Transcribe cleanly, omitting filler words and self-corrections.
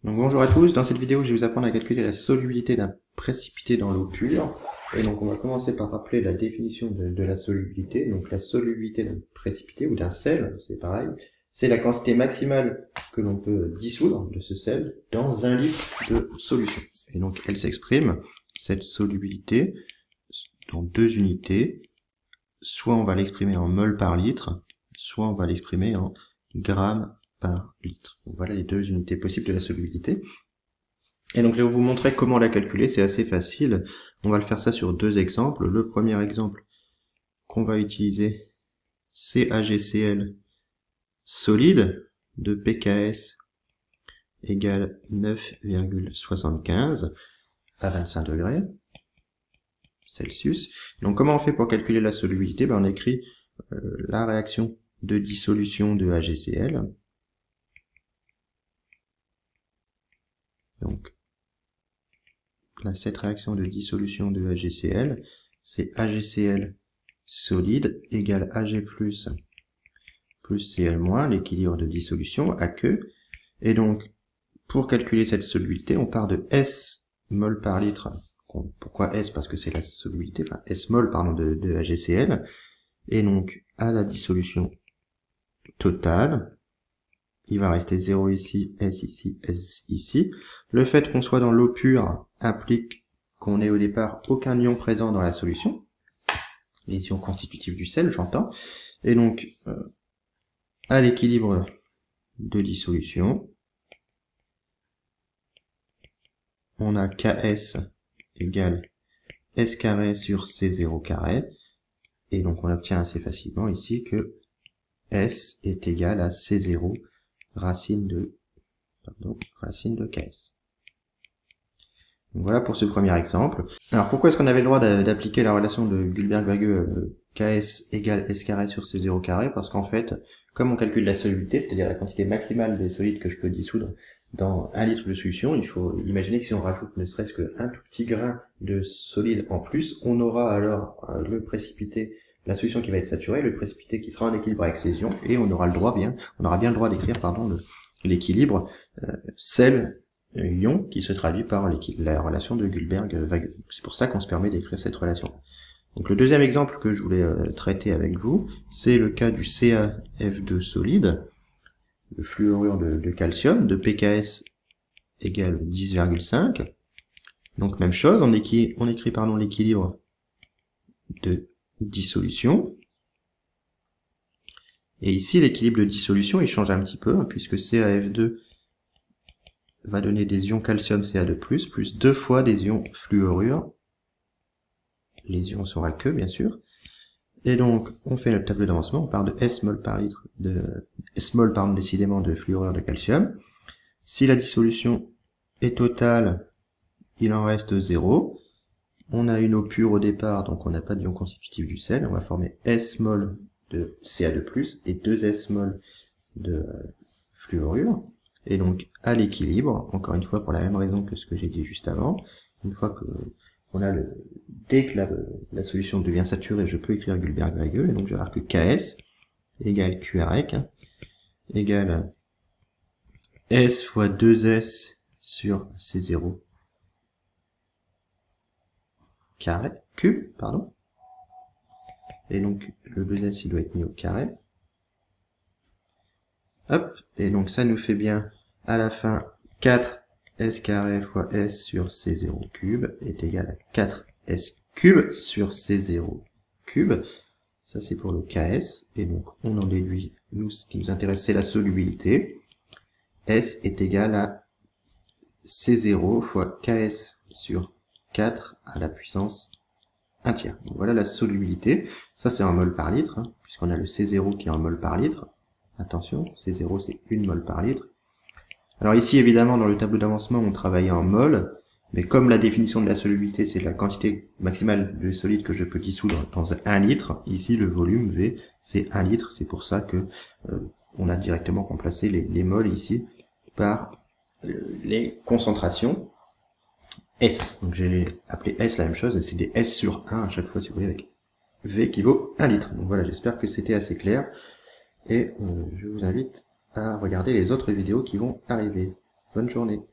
Donc bonjour à tous, dans cette vidéo je vais vous apprendre à calculer la solubilité d'un précipité dans l'eau pure. Et donc on va commencer par rappeler la définition de la solubilité. Donc la solubilité d'un précipité ou d'un sel, c'est pareil, c'est la quantité maximale que l'on peut dissoudre de ce sel dans 1 litre de solution. Et donc elle s'exprime, cette solubilité, dans 2 unités. Soit on va l'exprimer en mol par litre, soit on va l'exprimer en grammes par litre. Donc voilà les 2 unités possibles de la solubilité. Et donc je vais vous montrer comment la calculer, c'est assez facile. On va le faire ça sur 2 exemples. Le premier exemple qu'on va utiliser, c'est AgCl solide de pKs égale 9,75 à 25 degrés Celsius. Donc comment on fait pour calculer la solubilité? On écrit la réaction de dissolution de AgCl. Donc là, cette réaction de dissolution de AgCl, c'est AgCl solide égale Ag plus Cl moins, l'équilibre de dissolution, AQ. Et donc, pour calculer cette solubilité, on part de S mol par litre. Pourquoi S? Parce que c'est la solubilité, enfin S mol pardon, de AgCl. Et donc, à la dissolution totale, il va rester 0 ici, S ici, S ici. Le fait qu'on soit dans l'eau pure implique qu'on ait au départ aucun ion présent dans la solution. Les ions constitutifs du sel, j'entends. Et donc, à l'équilibre de dissolution, on a Ks égale S carré sur C0 carré. Et donc on obtient assez facilement ici que S est égal à C0 racine de Ks. Donc voilà pour ce premier exemple. Alors pourquoi est-ce qu'on avait le droit d'appliquer la relation de Guldberg-Vague Ks égale S carré sur C0 carré? Parce qu'en fait, comme on calcule la solubilité, c'est-à-dire la quantité maximale des solides que je peux dissoudre dans 1 litre de solution, il faut imaginer que si on rajoute ne serait-ce qu'un tout petit grain de solide en plus, on aura alors le précipité, la solution qui va être saturée, le précipité qui sera en équilibre avec ses ions, et on aura bien le droit d'écrire l'équilibre sel-ion qui se traduit par la relation de Guldberg-Vague. C'est pour ça qu'on se permet d'écrire cette relation. Donc le deuxième exemple que je voulais traiter avec vous, c'est le cas du CaF2 solide, le fluorure de calcium, de pKs égale 10,5. Donc même chose, on écrit l'équilibre de dissolution. Et ici, l'équilibre de dissolution, il change un petit peu, puisque CaF2 va donner des ions calcium Ca2+, plus 2 fois des ions fluorure. Les ions sont aqueux, bien sûr. Et donc, on fait notre tableau d'avancement, on part de S mol par litre décidément de fluorure de calcium. Si la dissolution est totale, il en reste 0. On a une eau pure au départ, donc on n'a pas d'ion constitutif du sel. On va former S mol de Ca2+, et 2 S mol de fluorure. Et donc, à l'équilibre, encore une fois pour la même raison que ce que j'ai dit juste avant, une fois que dès que la solution devient saturée, je peux écrire Guldberg-Vague, et donc je vais avoir que Ks égale QREC égale S fois 2S sur C0 carré, cube, pardon. Et donc, le 2S, il doit être mis au carré. Hop, et donc ça nous fait bien, à la fin, 4S carré fois S sur C0 cube est égal à 4S cube sur C0 cube. Ça, c'est pour le Ks. Et donc, on en déduit, nous, ce qui nous intéresse, c'est la solubilité. S est égal à C0 fois Ks sur 4 à la puissance 1 tiers. Donc voilà la solubilité. Ça, c'est en mol par litre, puisqu'on a le C0 qui est en mol par litre. Attention, C0, c'est 1 mol par litre. Alors ici, évidemment, dans le tableau d'avancement, on travaillait en mol, mais comme la définition de la solubilité, c'est la quantité maximale de solide que je peux dissoudre dans 1 litre, ici, le volume V, c'est 1 litre. C'est pour ça que on a directement remplacé les mols ici par les concentrations S. Donc j'ai appelé S la même chose, et c'est des S sur 1 à chaque fois, si vous voulez, avec V qui vaut 1 litre. Donc voilà, j'espère que c'était assez clair. Et je vous invite à regarder les autres vidéos qui vont arriver. Bonne journée.